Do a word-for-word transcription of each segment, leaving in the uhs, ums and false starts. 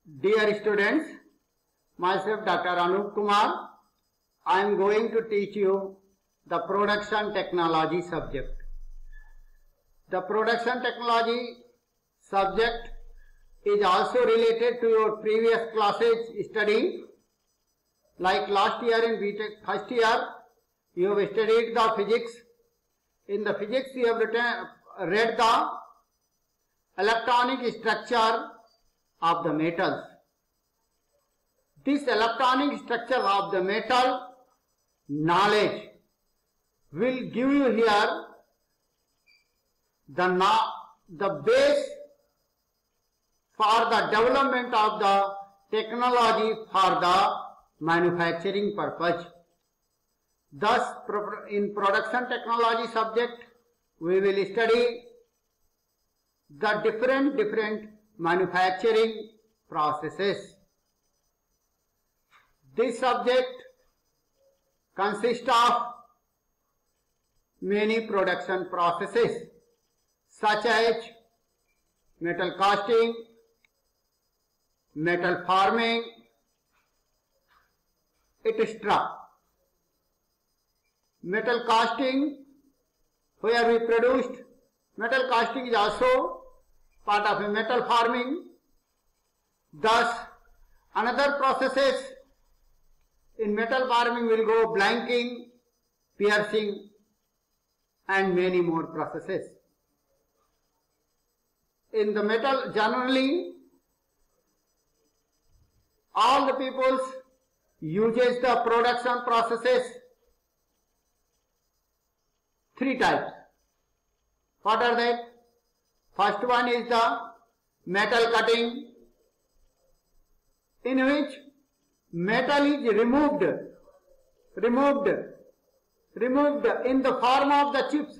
Dear students, myself Doctor Anup Kumar, I am going to teach you the production technology subject. The production technology subject is also related to your previous classes study. Like last year in B Tech first year, you have studied the physics. In the physics you have written, read the electronic structure of the metals. This electronic structure of the metal knowledge will give you here the, the base for the development of the technology for the manufacturing purpose. Thus, in production technology subject, we will study the different different manufacturing processes. This subject consists of many production processes such as metal casting, metal forming, et cetera. Metal casting, where we produced, metal casting is also part of a metal forming. Thus, another processes in metal forming will go blanking, piercing and many more processes. In the metal, generally, all the peoples uses the production processes three types. What are they? First one is the metal cutting, in which metal is removed, removed, removed in the form of the chips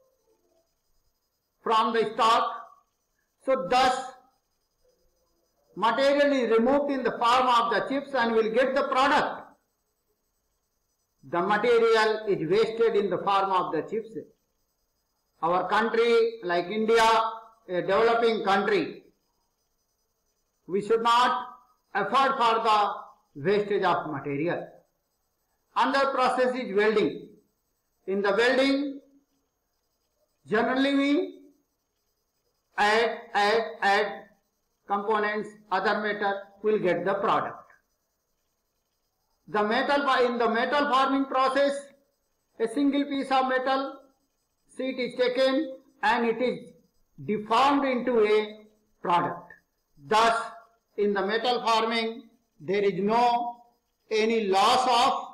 from the stock. So thus, material is removed in the form of the chips and will get the product. The material is wasted in the form of the chips. Our country, like India, a developing country, we should not afford for the wastage of material. Another process is welding. In the welding, generally we add, add, add components, other metal, will get the product. The metal, in the metal forming process, a single piece of metal sheet is taken and it is deformed into a product. Thus, in the metal forming, there is no any loss of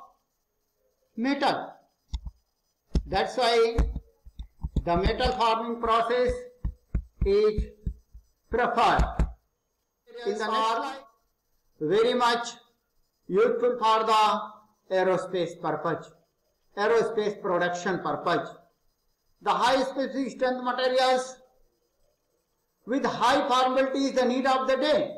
metal. That's why the metal forming process is preferred. In the next slide, very much useful for the aerospace purpose, aerospace production purpose. The high specific strength materials with high formability is the need of the day.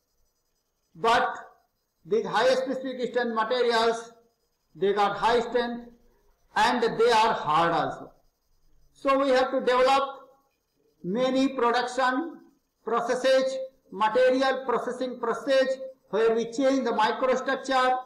But these high specific strength materials, they got high strength and they are hard also. So we have to develop many production processes, material processing process, where we change the microstructure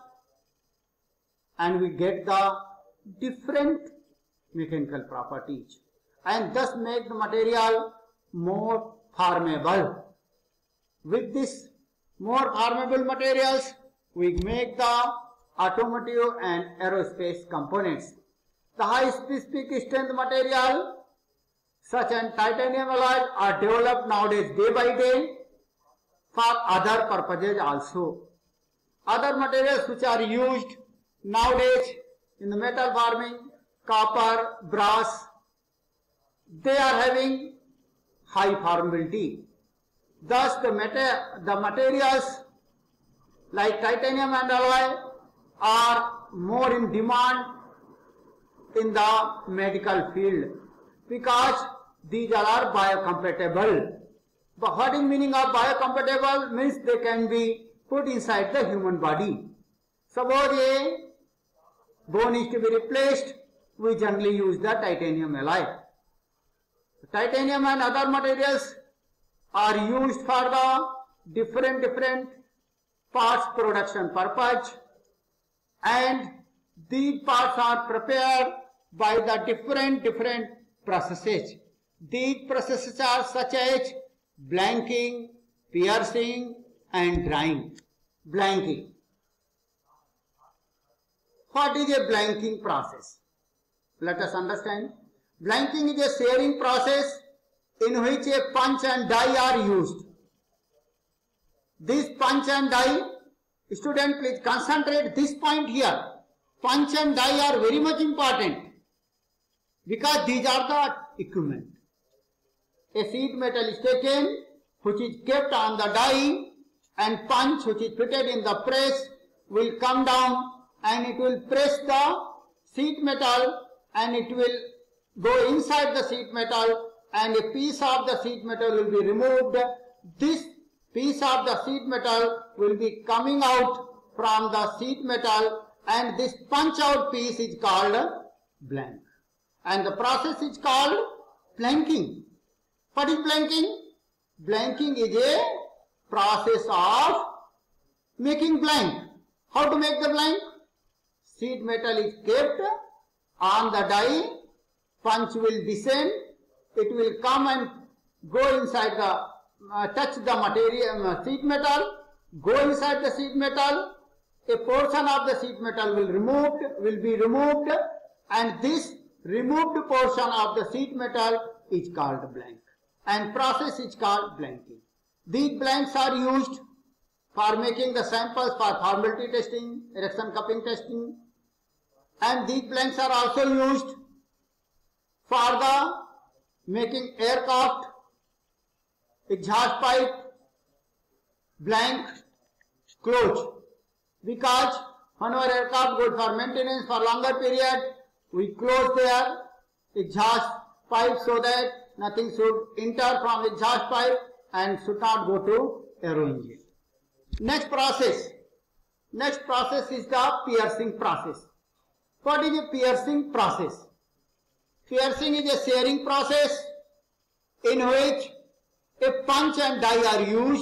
and we get the different mechanical properties and thus make the material more formable. With this more formable materials, we make the automotive and aerospace components. The high specific strength material such as titanium alloys are developed nowadays day by day for other purposes also. Other materials which are used nowadays in the metal forming, copper, brass, they are having high formability. Thus, the, mater the materials like titanium and alloy are more in demand in the medical field because these are biocompatible. But what is meaning of biocompatible? Means they can be put inside the human body. Suppose a bone is to be replaced, we generally use the titanium alloy. Titanium and other materials are used for the different different parts production purpose, and these parts are prepared by the different different processes. These processes are such as blanking, piercing and drying. Blanking. What is a blanking process? Let us understand. Blanking is a searing process in which a punch and die are used. This punch and die, student please concentrate this point here. Punch and die are very much important because these are the equipment. A sheet metal is taken which is kept on the die, and punch which is fitted in the press will come down and it will press the sheet metal and it will go inside the sheet metal, and a piece of the sheet metal will be removed. This piece of the sheet metal will be coming out from the sheet metal, and this punch out piece is called blank. And the process is called blanking. What is blanking? Blanking is a process of making blank. How to make the blank? Sheet metal is kept on the die, punch will descend, it will come and go inside the, uh, touch the material, uh, sheet metal, go inside the sheet metal, a portion of the sheet metal will removed, will be removed, and this removed portion of the sheet metal is called blank, and process is called blanking. These blanks are used for making the samples for formality testing, erection cupping testing, and these blanks are also used for the making aircraft, exhaust pipe, blank close, because whenever aircraft goes for maintenance for longer period, we close their exhaust pipe so that nothing should enter from exhaust pipe and should not go to aero engine. Next process. Next process is the piercing process. What is a piercing process? Piercing is a searing process in which a punch and die are used.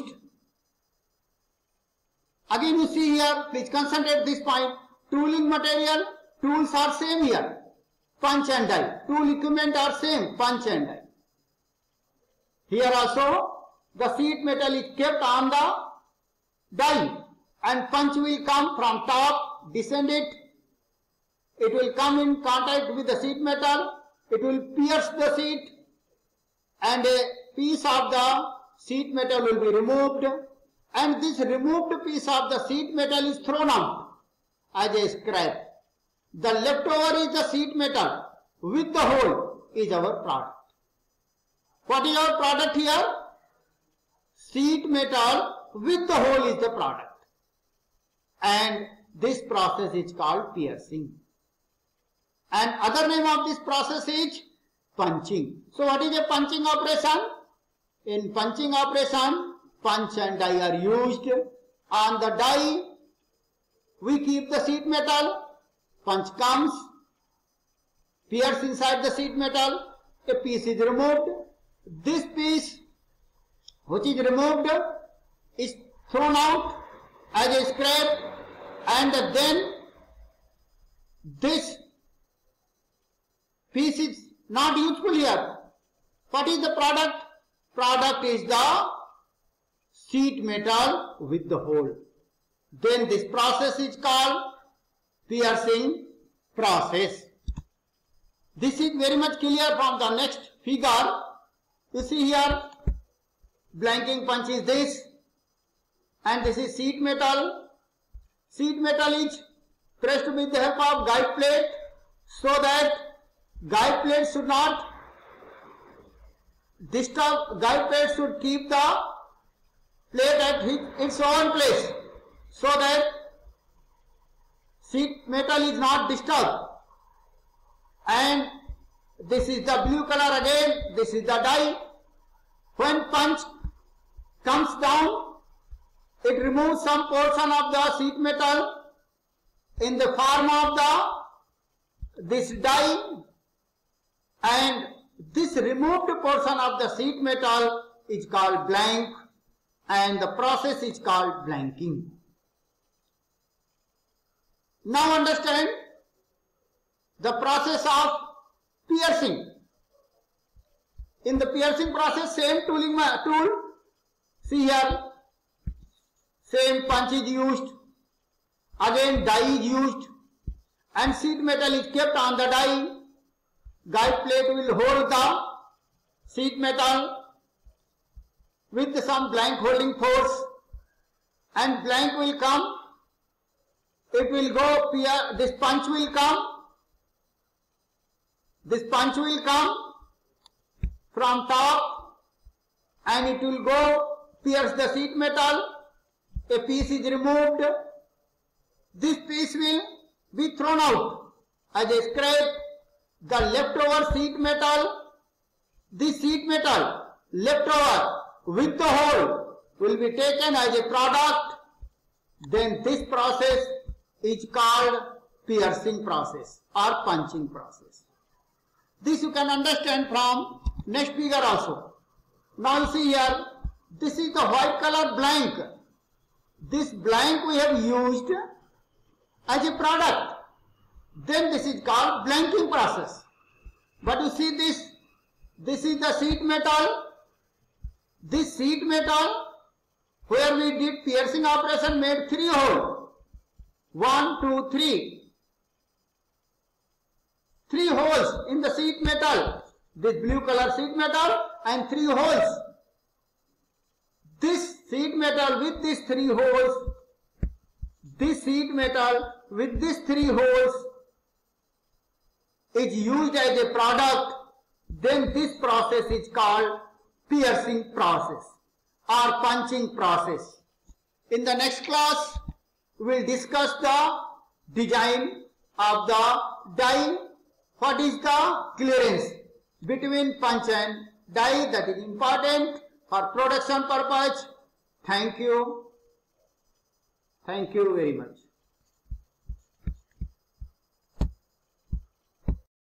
Again you see here, please concentrate this point. Tooling material, tools are same here. Punch and die. Tool equipment are same, punch and die. Here also the sheet metal is kept on the die, and punch will come from top, descend it. It will come in contact with the sheet metal. It will pierce the sheet, and a piece of the sheet metal will be removed, and this removed piece of the sheet metal is thrown out as a scrap. The leftover is the sheet metal with the hole is our product. What is our product here? Sheet metal with the hole is the product, and this process is called piercing. And other name of this process is punching. So what is a punching operation? In punching operation, punch and die are used. On the die, we keep the sheet metal, punch comes, pierce inside the sheet metal, a piece is removed. This piece which is removed is thrown out as a scrap, and then this piece is not useful here. What is the product? Product is the sheet metal with the hole. Then this process is called piercing process. This is very much clear from the next figure. You see here, blanking punch is this, and this is sheet metal. Sheet metal is pressed with the help of guide plate so that guide plate should not disturb, guide plate should keep the plate at its own place so that sheet metal is not disturbed. And this is the blue color again, this is the die. When punch comes down, it removes some portion of the sheet metal in the form of the this die, and this removed portion of the sheet metal is called blank, and the process is called blanking. Now understand the process of piercing. In the piercing process, same tooling tool. See here, same punch is used. Again die is used and sheet metal is kept on the die. Guide plate will hold the sheet metal with some blank holding force, and blank will come. It will go, this punch will come. This punch will come from top and it will go pierce the sheet metal. A piece is removed. This piece will be thrown out as a scrap. The leftover sheet metal, this sheet metal leftover with the hole will be taken as a product. Then this process is called piercing process or punching process. This you can understand from next figure also. Now you see here, this is the white color blank. This blank we have used as a product. Then this is called blanking process. But you see this, this is the sheet metal. This sheet metal where we did piercing operation made three holes. One, two, three. Three holes in the sheet metal. This blue color sheet metal and three holes. This sheet metal with these three holes. This sheet metal with these three holes is used as a product. Then this process is called piercing process or punching process. In the next class, we will discuss the design of the die. What is the clearance between punch and die? That is important for production purpose. Thank you. Thank you very much.